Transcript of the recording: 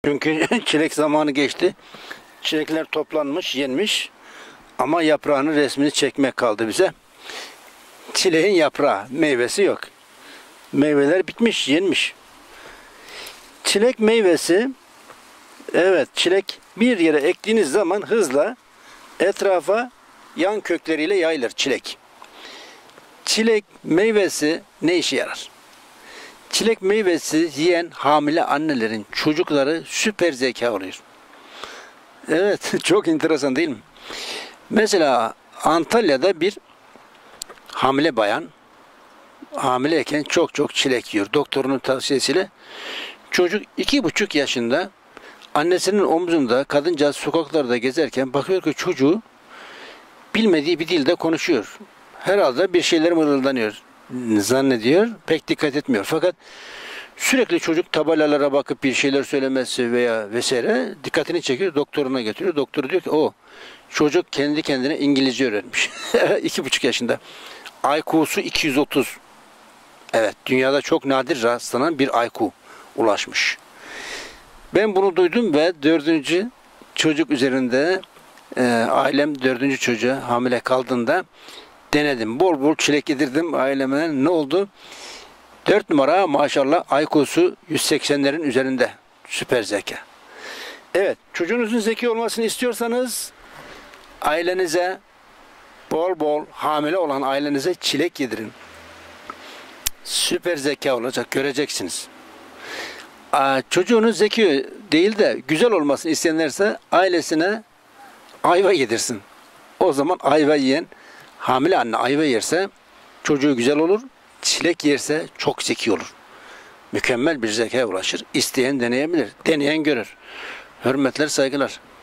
Çünkü çilek zamanı geçti. Çilekler toplanmış, yenmiş. Ama yaprağının resmini çekmek kaldı bize. Çileğin yaprağı, meyvesi yok. Meyveler bitmiş, yenmiş. Çilek meyvesi, evet, çilek bir yere ektiğiniz zaman hızla etrafa yan kökleriyle yayılır çilek. Çilek meyvesi ne işe yarar? Çilek meyvesi yiyen hamile annelerin çocukları süper zeka oluyor. Evet, çok enteresan değil mi? Mesela Antalya'da bir hamile bayan hamileyken çok çilek yiyor. Doktorunun tavsiyesiyle. Çocuk 2,5 yaşında, annesinin omzunda, kadıncağız sokaklarda gezerken bakıyor ki çocuğu bilmediği bir dilde konuşuyor. Herhalde bir şeyler mırıldanıyor zannediyor. Pek dikkat etmiyor. Fakat sürekli çocuk tabelalara bakıp bir şeyler söylemesi veya vesaire dikkatini çekiyor. Doktoruna götürüyor. Doktor diyor ki o çocuk kendi kendine İngilizce öğrenmiş. 2,5 yaşında. IQ'su 230. Evet, dünyada çok nadir rastlanan bir IQ ulaşmış. Ben bunu duydum ve 4. çocuk üzerinde ailem 4. çocuğa hamile kaldığında denedim. Bol bol çilek yedirdim aileme. Ne oldu? 4 numara maşallah IQ'su 180'lerin üzerinde. Süper zeka. Evet, çocuğunuzun zeki olmasını istiyorsanız ailenize bol bol hamile olan ailenize çilek yedirin. Süper zeka olacak, göreceksiniz. Çocuğunuz zeki değil de güzel olmasını isteyenlerse ailesine ayva yedirsin. O zaman ayva yiyen hamile anne ayva yerse çocuğu güzel olur. Çilek yerse çok zeki olur. Mükemmel bir zekaya ulaşır. İsteyen deneyebilir. Deneyen görür. Hürmetler, saygılar.